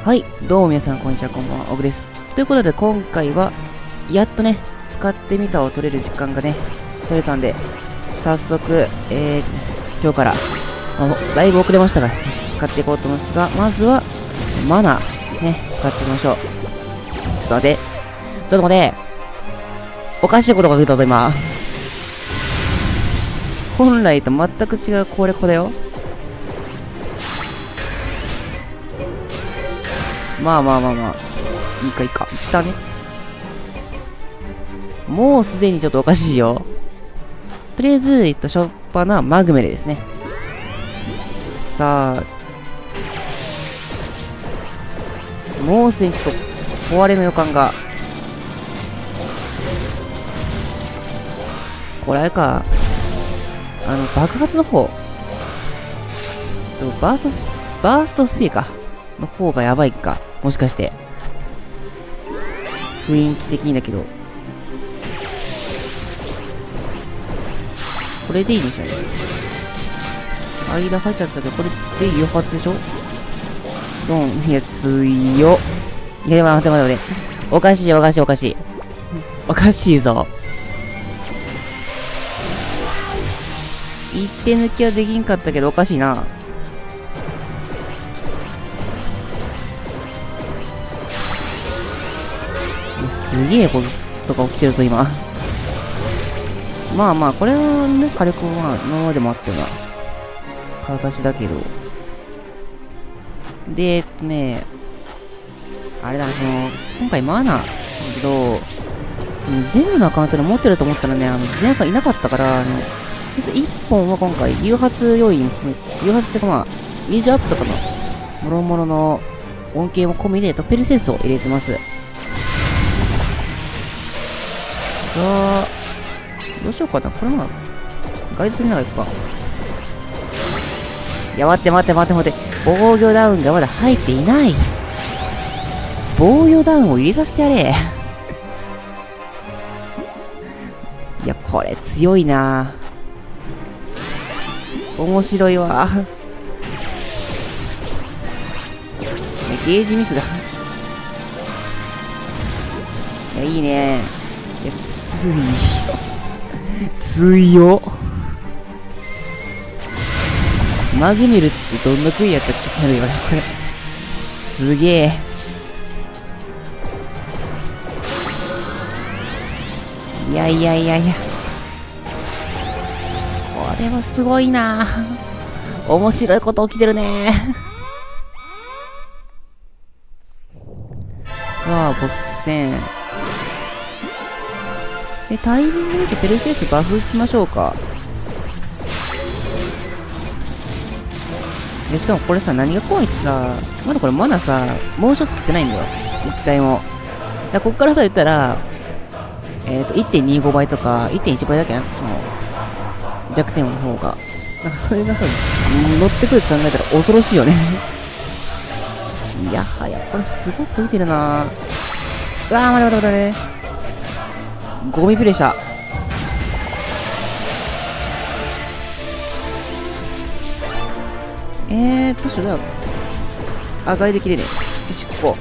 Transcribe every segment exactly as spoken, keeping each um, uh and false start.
はい、どうも皆さん、こんにちは、こんばんは、オグです。ということで、今回は、やっとね、使ってみたを取れる時間がね、取れたんで、早速、えー、今日から、まあ、だいぶ遅れましたが、使っていこうと思いますが、まずは、マナーですね、使ってみましょう。ちょっと待って、ちょっと待って、おかしいことが出たぞ、今。本来と全く違う攻略法だよ。まあまあまあまあ。いいかいいか。一旦ね。もうすでにちょっとおかしいよ。とりあえず、えっと、しょっぱなマグメレですね。さあ。もうすでにちょっと壊れの予感が。これあれか。あの、爆発の方。バースト、バーストスピーか。の方がやばいか。もしかして。雰囲気的にだけど。これでいいんでしょうね。間入っちゃったけど、これで誘発でしょドン。いや、強っ。いや、待って待って待って。おかしいおかしいおかしい。おかしいぞ。一手抜きはできんかったけど、おかしいな。すげえことが起きてるぞ、今。まあまあ、これはね、火力は今までもあったような形だけど。で、えっとね、あれだ、その、今回マナーだけど、全部のアカウントで持ってると思ったらね、あの、前回いなかったから、あの、いっぽんは今回、誘発要因、誘発っていうかまあ、イージアップとかの、もろもろの恩恵も込みで、トペルセンスを入れてます。さあ、どうしようかな。これまあ、ガイドするのがいいか。いや、待って待って待って待って。防御ダウンがまだ入っていない。防御ダウンを入れさせてやれ。いや、これ強いな。面白いわ。ゲージミスだ。いや、いいね。いや、つい強っ。マグメルってどんなクイやったっけなるよね、これ。すげえ。いやいやいやいや。これはすごいな。面白いこと起きてるね。さあ、ボス戦。で、タイミング見てペルセウスバフ打ちましょうか。で、しかもこれさ、何が怖いってさ、まだこれまださ、モーションつけてないんだよ。一体も。だこっからさ、言ったら、えっと、いってんにごばいとか、いってんいちばいだっけな、その、弱点の方が。なんかそれがさ、乗ってくるって考えたら恐ろしいよね。いやはや、これすごく見てるなぁ。うわー、待て待て待て。ゴミプレイした。えー、どうしようだよ。あ、外できれねえ。よし、ここ。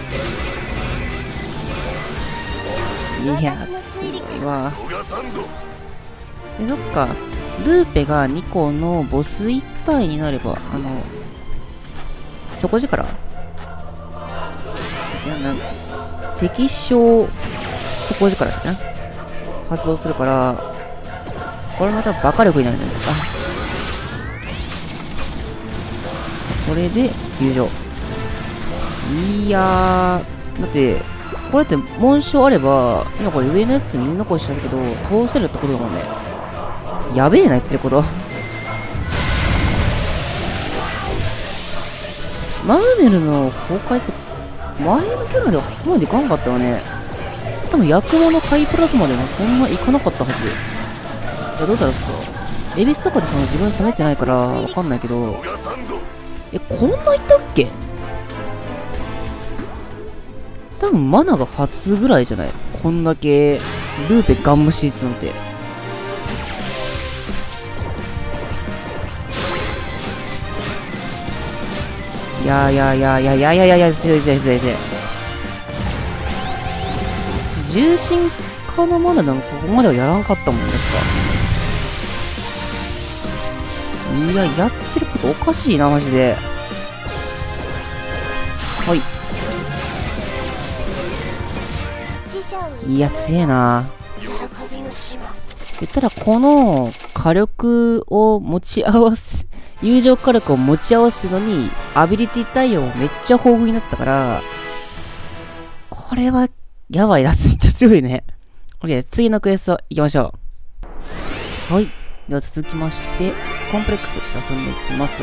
いや、強いわ。え、そっか。ルーペがにこのボスいち体になれば、あの、底力いや、なん、敵将底力ですね。発動するから、これまたバカ力になるんじゃないですか。これで、友情。いやー、だって、これって紋章あれば、今これ上のやつ見残したけど、倒せるってことだもんね。やべえな、言ってること。マグメルの崩壊って、前のキャラではここまでいかんかったよね。多分、役場のハイプラズマでもそんないかなかったはず。いや、どうだろうっすか。エビスとかでその自分冷めてないから、わかんないけど、え、こんないったっけ？多分、マナが初ぐらいじゃない？こんだけ、ルーペガン無視ってのって。 いやいやいやいやいやいやいやいや、強い強い強い強い。重心化のマナでもここまではやらんかったもんですか。いや、やってることおかしいな、マジで。はい。いや、強えな。言ったら、この火力を持ち合わせ、友情火力を持ち合わせるのに、アビリティ対応めっちゃ豊富になったから、これは、やばいな、めっちゃ強いね。OK、次のクエスト行きましょう。はい。では続きまして、コンプレックス進んでいきます。さ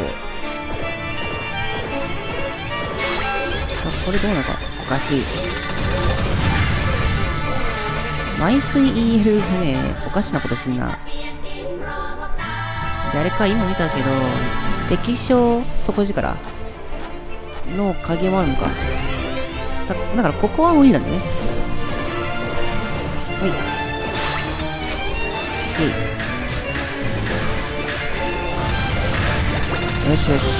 あ、これどうなのかおかしい。マイスイ イーエル ね、おかしなことしてんな。で、あれか、今見たけど、敵将底力の影もあるのか。だ, だからここは無理なんだね。はい。はい。よしよし。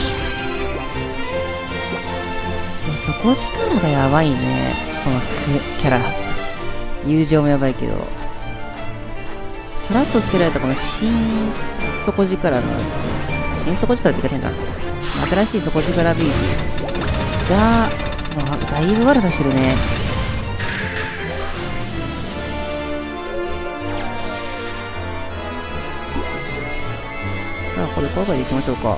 底力がやばいね。このキャラ。友情もやばいけど。さらっとつけられたこの新底力の、新底力って言い方変だな。新しい底力ビーズが、まあ、だいぶ悪さしてるね。さあ、これ今回でいきましょうか。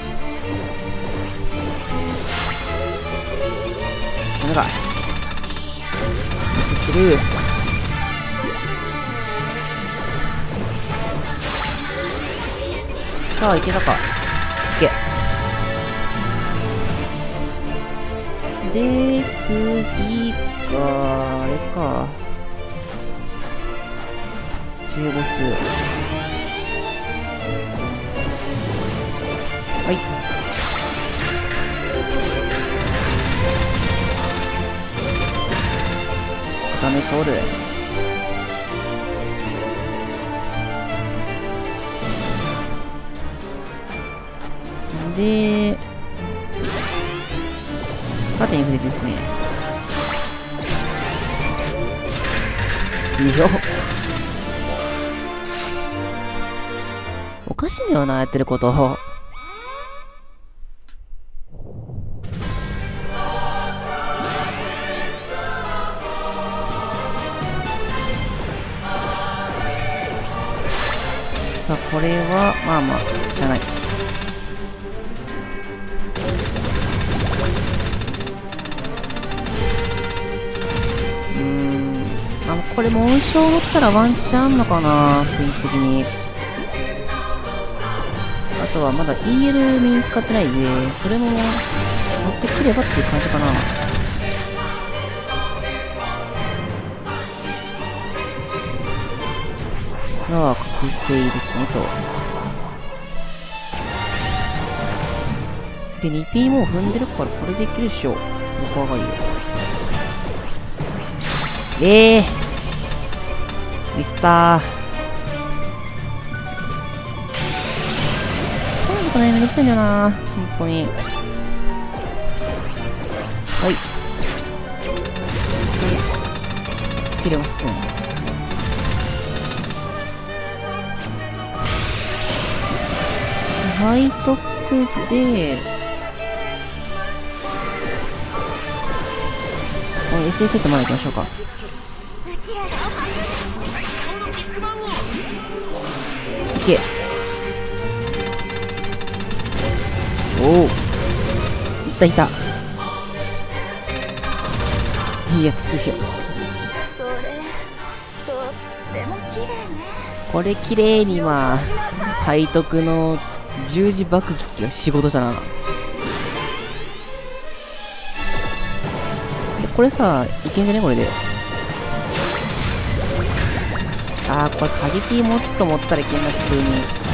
これが、ミスってる。さあ、いけたか。いけ。で、次が、あれか。中ボス。はい。試しておる。で、縦に触れてですね。強っ。おかしいんだよな、やってること。さあ、これは、まあまあ、じゃない。うーん。あ、これ、紋章持ったらワンチャンあんのかな、雰囲気的に。あとは、まだ イーエル 身に使ってないんで、それも持ってくればっていう感じかな。さあ、覚醒ですね、と。で、にピー もう踏んでるから、これでいけるっしょ。横上がりよ。ええー、ミスったー。こういうことね、めんどくさいんだよなー。本当に。はい。で、スキルも必要ね。背徳で、エスエス セットまで行きましょうか。いけ。おお。いったいた。いいやつすよ。 それ、とっても綺麗ね。 これ綺麗に今、背徳の十字爆撃が仕事じゃな。これさ、いけんじゃねこれで。あー、これ過激もっと持ったらいけんな、普通に。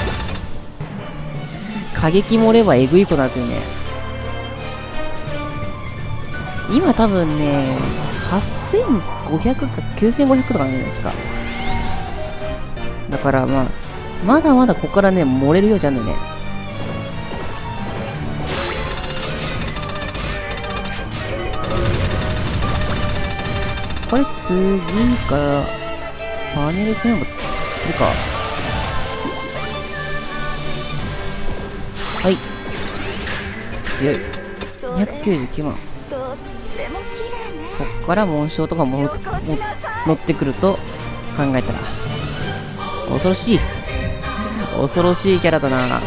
過激盛ればえぐいことになってるね。今多分ね、はっせんごひゃくかきゅうせんごひゃくとかなんじゃないですか。だからまあ、まだまだここからね、盛れるようじゃんのね。 これ次からパネルフレームいるか。はい強い。にひゃくきゅうじゅうきゅうまん。こっから紋章とかも乗ってくると考えたら恐ろしい恐ろしいキャラだな。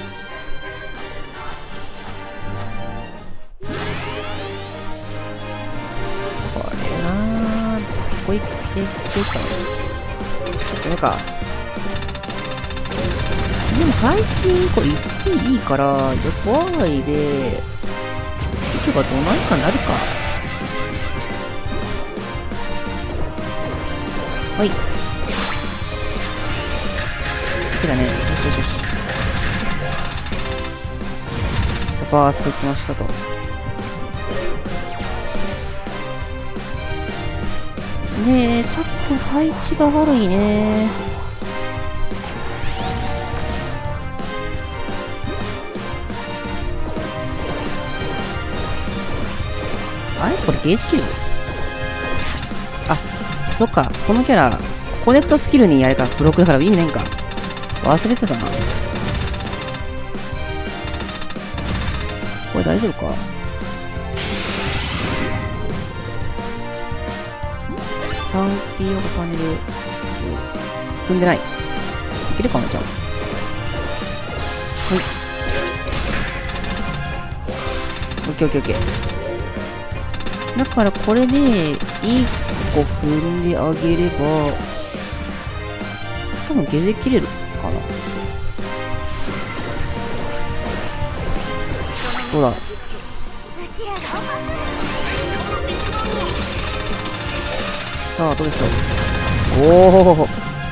これなーここ行って行ってきたのこれか。でも配置これ行っていいから横合いで行けばどないかなるか。はい。OK だね。よしよしよし。ファースト来ましたと。ねえ、ちょっと配置が悪いね。あれこれゲージ切る？あ、そっか。このキャラ、コネクトスキルにあれか、ブロックだから意味ないんか。忘れてたな。これ大丈夫か？スリーピー オーパネル、踏んでない。いけるかな、じゃあ。はい。オッケーオッケーオッケー。だからこれでいっこ踏んであげれば多分ゲージ切れるかな。どうだ。さあどうでしょう。おお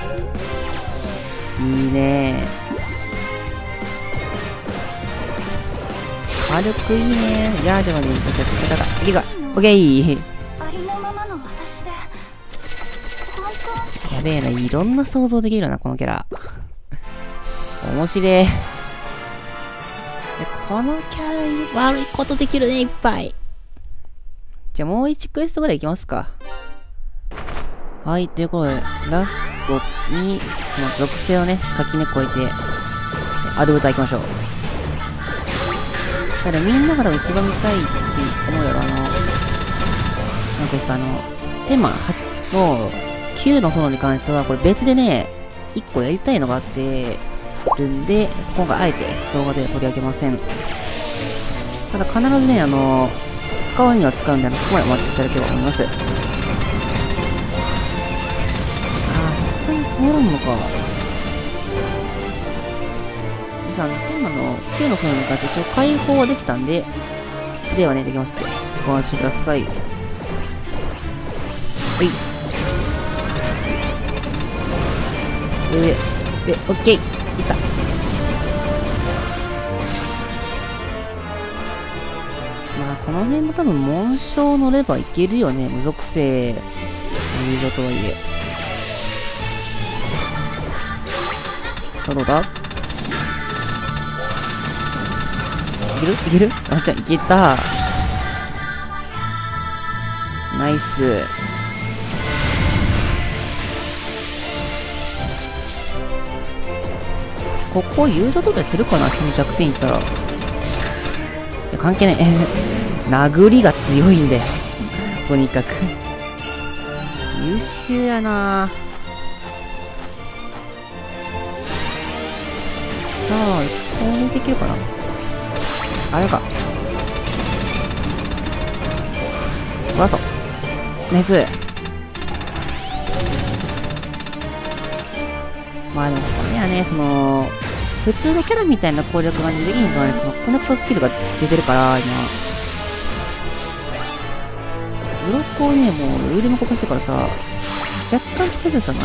いいねー。軽くいいねー。じゃあじゃあまでいいかいいかオッケー。やべえな、いろんな想像できるなこのキャラ面白い。このキャラ悪いことできるねいっぱい。じゃあもういちクエストぐらいいきますか。はい、ということでラストにこの属性をね垣根越えてアルブタ行きましょう。ただみんなが多分一番見たいって思うやろ。あのなんかさ、あのテーマのきゅうの園に関してはこれ別でねいっこやりたいのがあってるんで今回あえて動画で取り上げません。ただ必ずねあの使うには使うんで、あのそこまでお待ちいただければと思います。あーさすがに通らんのか。実はあのテーマのきゅうの園に関して一応開放はできたんでプレイはねできますってご安心ください。はい。上、上、オッケー。いった。まあ、この辺も多分、紋章乗ればいけるよね。無属性、友情とはいえ。さあ、どうだ？いける？いける？あ、じゃあ、いけた。ナイス。ここ友情とかするかな。下に弱点いったらいや関係ない殴りが強いんだよとにかく優秀やな。さあこれできるかな。あれかわざナイス。まあでもこれはねその普通のキャラみたいな攻略ができるのはね、そのコネクトスキルが出てるから、今。ブロックをね、もう腕もこかしてるからさ、若干きついですよな。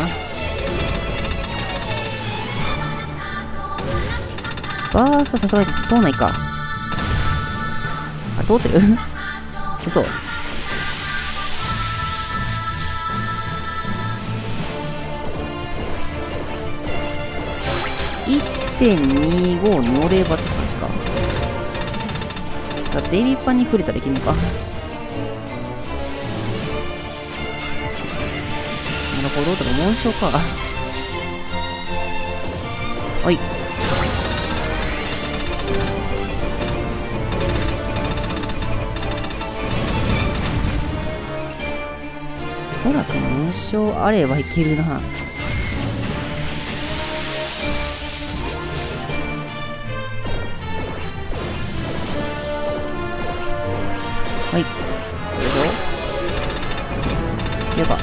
バーストさすがに通んないか。あ、通ってる嘘。いってんにご 乗ればって話か。だデイビーパンに触れたらいけんのか。 行動とか紋章か。はい。おそらく紋章あればいけるな。はい。これでやば。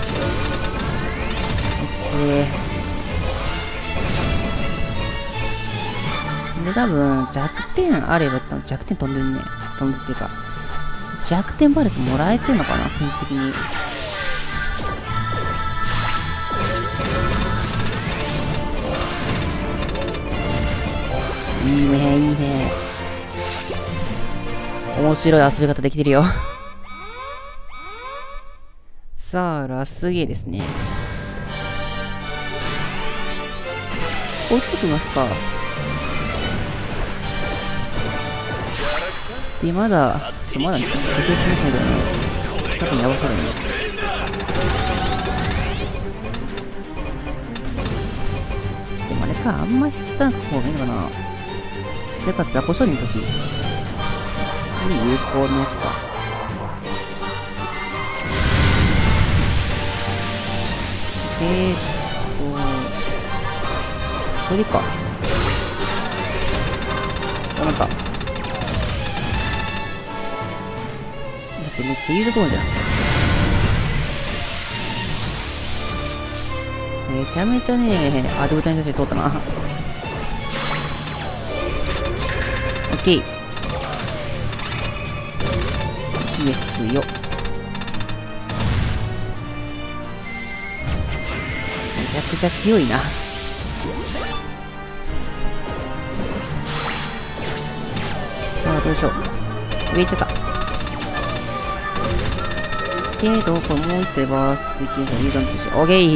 で、多分、弱点あれば、多分弱点飛んでるね。飛んでっていうか、弱点バレツもらえてんのかな、雰囲気的に。いいね、いいね。面白い遊び方できてるよ。さあ、ラスゲーですね。追ってきますか。で、まだ、ちょ、まだ、削ってますけどね。多分やばそうだね。でもあれか、あんまりスタンク方がいいのかな。それか、雑魚処理の時。何有効のやつか。えーっと、これか。ダメか。だってめっちゃ有効じゃん。めちゃめちゃね、アドボタンに対して通ったな。オッケー。冷え強っ。めちゃくちゃ強いな。さあ、どうしよう。上行っちゃった。けど、これもう一回バース追求者入団として、オッケー。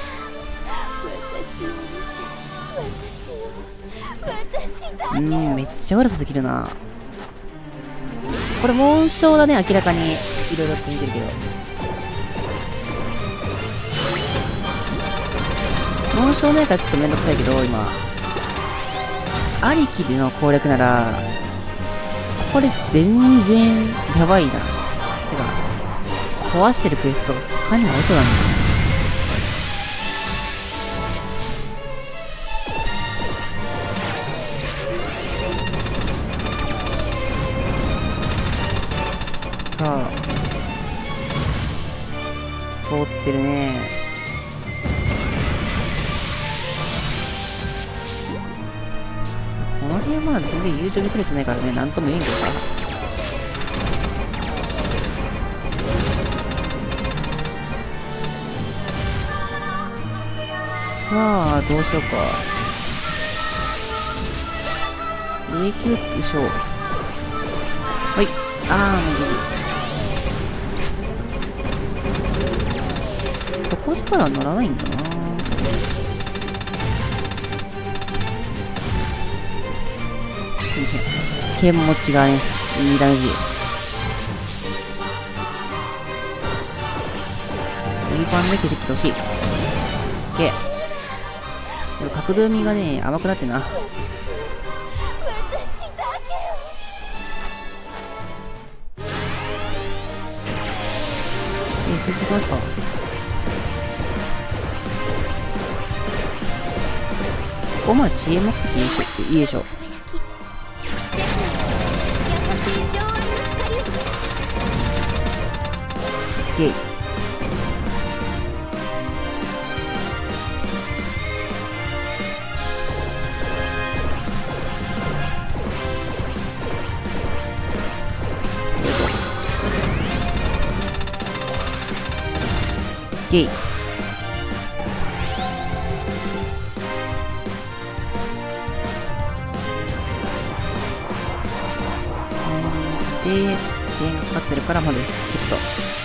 うん、めっちゃ悪さできるな。これ紋章だね、明らかに。いろいろって見てるけど。紋章ないからちょっとめんどくさいけど、今。ありきでの攻略なら、これ全然やばいな。てか、壊してるクエスト、他にもありそうだね。さあ、通ってるね。この辺はまだ全然友情見せれてないからね、なんとも言えんけどさ。さあ、どうしようか。永久でしょう。はい。あー、もういい。そこしか乗らないんだな。剣持ちがね、いいダメージ。いいパンで削ってほしい。オッケー。でも角度みがね、甘くなってんな。え、先生しますか。ここまあ知恵持ってていいでしょ。いいでしょ。イェイ。イェイ。で、支援がかかってるからまずちょっと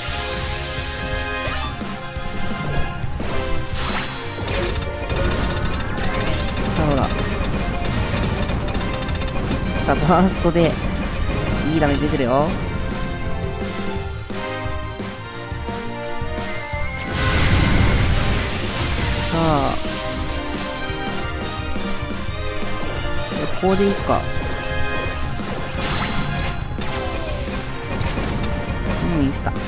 そうだ。さあ、バーストでいいダメージ出てるよ。 ここでいいか。うん、インスタ。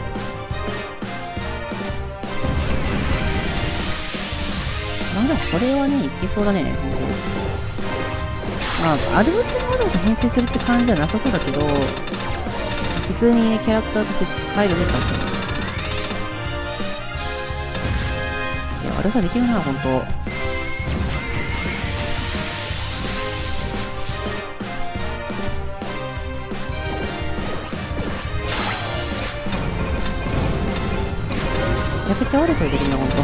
まだこれはね、いけそうだね。まあ、アルバトロわざわざ編成するって感じじゃなさそうだけど、普通に、ね、キャラクターとして使えるね、確かに。いや、悪さできるな、ほんと。めちゃくちゃ悪さできるな、ほんと。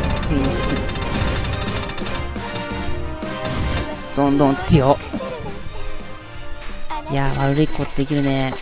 どんどん強っ。いやー、悪いことできるね。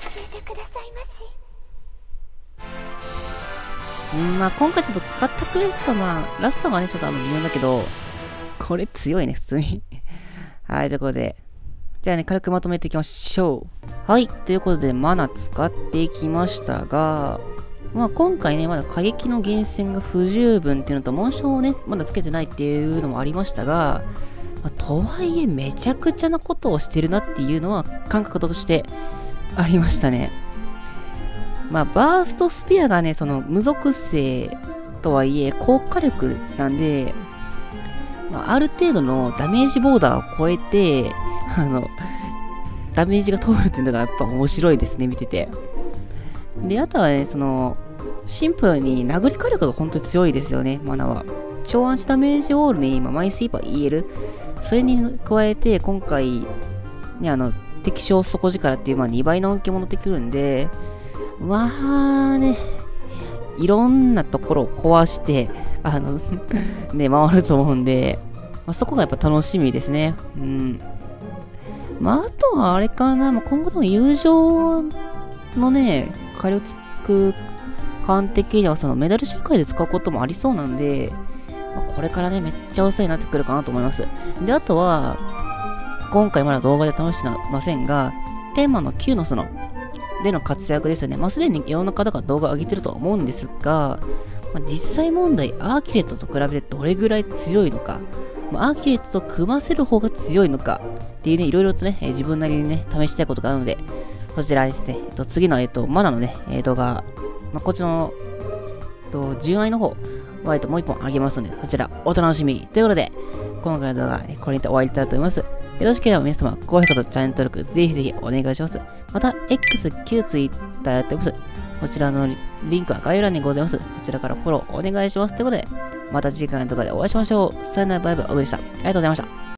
うん、まあ今回ちょっと使ったクエスト、まあ、ラストがね、ちょっとあの微妙だけど、これ強いね、普通に。はい、ということで。じゃあね、軽くまとめていきましょう。はい、ということで、マナ使っていきましたが、まあ今回ね、まだ過激の源泉が不十分っていうのと、紋章をね、まだつけてないっていうのもありましたが、まあ、とはいえ、めちゃくちゃなことをしてるなっていうのは感覚としてありましたね。まあ、バーストスピアがね、その無属性とはいえ、高火力なんで、まあ、ある程度のダメージボーダーを超えて、あの、ダメージが通るっていうのがやっぱ面白いですね、見てて。で、あとはね、その、シンプルに殴り火力が本当に強いですよね、マナは。超アンチダメージオールに今、マイスイーパー イーエル。それに加えて、今回、ね、あの、敵将底力っていう、まあ、にばいの恩恵も乗ってくるんで、まあね、いろんなところを壊して、あの、ね、回ると思うんで、まあ、そこがやっぱ楽しみですね。うん。まあ、あとはあれかな、まあ、今後とも友情のね、火力感的にはそのメダル周回で使うこともありそうなんで、まあ、これからね、めっちゃお世話になってくるかなと思います。で、あとは、今回まだ動画で試してませんが、テーマのきゅうのその、での活躍ですよね。まあ、すでにいろんな方が動画を上げてるとは思うんですが、まあ、実際問題、アーキュレットと比べてどれぐらい強いのか、まあ、アーキュレットと組ませる方が強いのか、っていうね、いろいろとね、えー、自分なりにね、試したいことがあるので、そちらですね、えっと、次の、えっと、マナのね、えー、動画、まあ、こっちの、えっと、純愛の方は、えっと、もう一本あげますので、そちら、お楽しみに。ということで、今回の動画、これにて終わりたいと思います。よろしければ皆様、高評価とチャンネル登録、ぜひぜひお願いします。また、X、旧 Twitter やってます。こちらのリンクは概要欄にございます。こちらからフォローお願いします。ということで、また次回の動画でお会いしましょう。さよなら、バイバイ、おぶでした。ありがとうございました。